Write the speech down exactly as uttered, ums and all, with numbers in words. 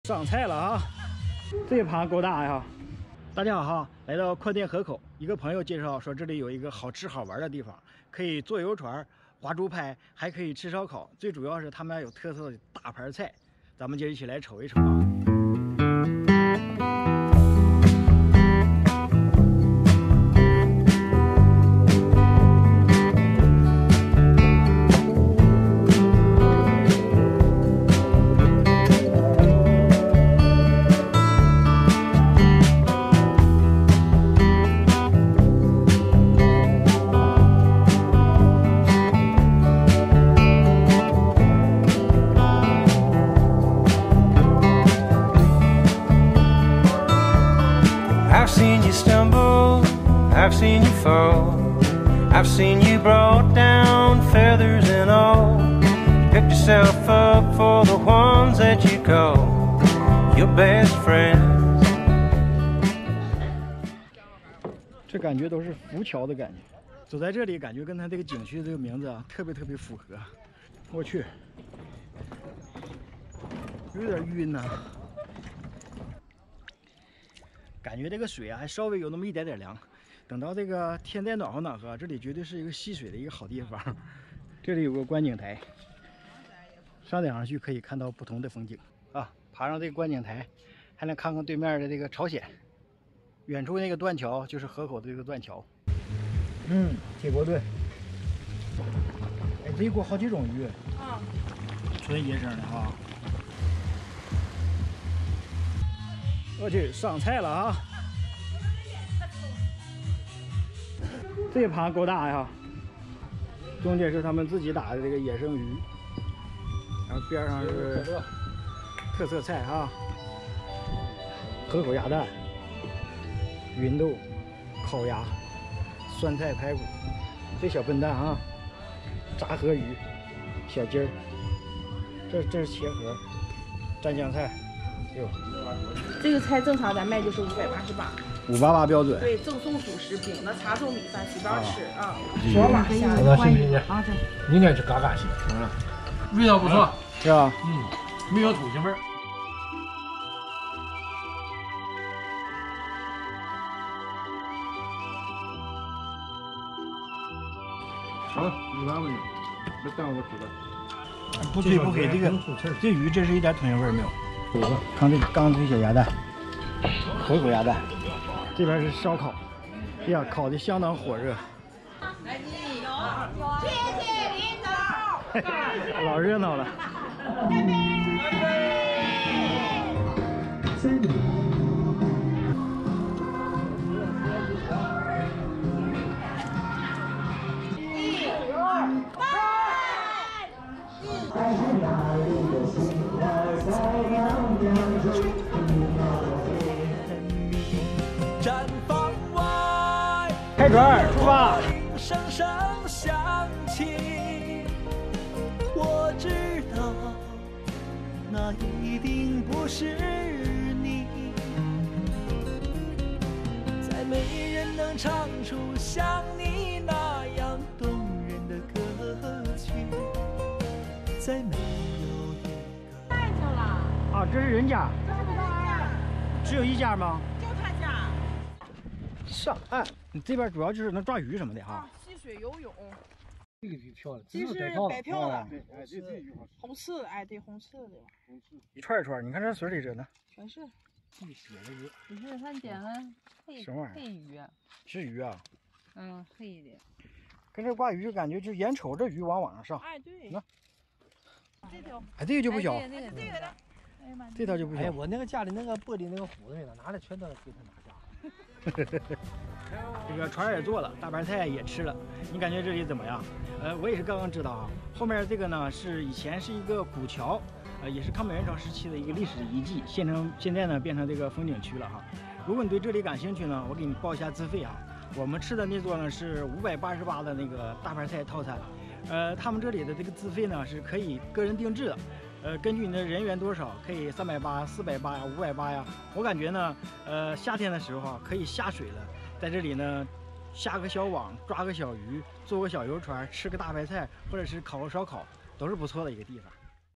上菜了啊！这一盘够大呀！大家好哈，来到宽甸河口，一个朋友介绍说这里有一个好吃好玩的地方，可以坐游船、划竹排，还可以吃烧烤。最主要是他们家有特色的大盘菜，咱们就一起来瞅一瞅啊！ I've seen you stumble, I've seen you fall, I've seen you brought down, feathers and all. Picked yourself up for the ones that you call your best friends. 这感觉都是浮桥的感觉，走在这里感觉跟它这个景区这个名字啊特别特别符合。我去，有点晕呐、啊。 感觉这个水啊，还稍微有那么一点点凉。等到这个天再暖和暖和，这里绝对是一个戏水的一个好地方。这里有个观景台，上顶上去可以看到不同的风景啊。爬上这个观景台，还能看看对面的这个朝鲜。远处那个断桥就是河口的这个断桥。嗯，铁锅炖。哎，这一锅好几种鱼。啊。纯野生的啊。 我去上菜了啊！这盘够大呀，中间是他们自己打的这个野生鱼，然后边上是特色菜啊，河口鸭蛋、芸豆、烤鸭、酸菜排骨，这小笨蛋啊，炸河鱼、小鸡儿，这这是茄盒、蘸酱菜，哟。 这个菜正常咱卖就是五百八十八， 五八八标准。 对，赠送主食饼的茶粥米饭，随便吃啊。 昨晚下那行行行，明天吃嘎嘎西，嗯，味道不错， 是吧？ 嗯，没有土腥味儿。 好了，有啥问题？别耽误我吃了。 不推不给这个这鱼，这是一点土腥味儿没有。 看这刚这小鸭蛋，河口鸭蛋，这边是烧烤，哎呀，烤的相当火热。谢谢领导，老热闹了。一、二、 毡房外， 开船出发。 声声响起，我知道那一定不是你，再没人能唱出像你那样动人的歌曲，再没有一个。 太去了。 啊，这是人家。 这是他家， 只有一家吗？ 就他家。 上岸，你这边主要就是能抓鱼什么的哈。 啊，戏水游泳， 这个挺漂亮， 这是白漂的， 对，哎，这这句话， 红刺的，哎，对，红刺的， 一串一串，你看这水里这呢， 全是。 这写的鱼， 不是，他点了黑什么玩意儿黑鱼， 是鱼啊。 嗯，黑的。 跟这挂鱼就感觉就眼瞅着鱼往网上上。 哎，对。 那这条， 哎，这个就不小， 哎那个这个的。哎呀妈！ 这条就不哎， 小。 我那个家里那个玻璃那个壶子呢，拿的全都给他拿下。 这个船也坐了，大盘菜也吃了，你感觉这里怎么样？呃，我也是刚刚知道啊。后面这个呢是以前是一个古桥，呃，也是抗美援朝时期的一个历史遗迹，现成现在呢变成这个风景区了哈。如果你对这里感兴趣呢，我给你报一下资费啊。我们吃的那桌呢是五百八十八的那个大盘菜套餐，呃，他们这里的这个资费呢是可以个人定制的。呃，根据你的人员多少，可以三百八、四百八呀、五百八呀。我感觉呢，呃，夏天的时候啊，可以下水了，在这里呢，下个小网，抓个小鱼，坐个小游船，吃个大白菜，或者是烤个烧烤，都是不错的一个地方。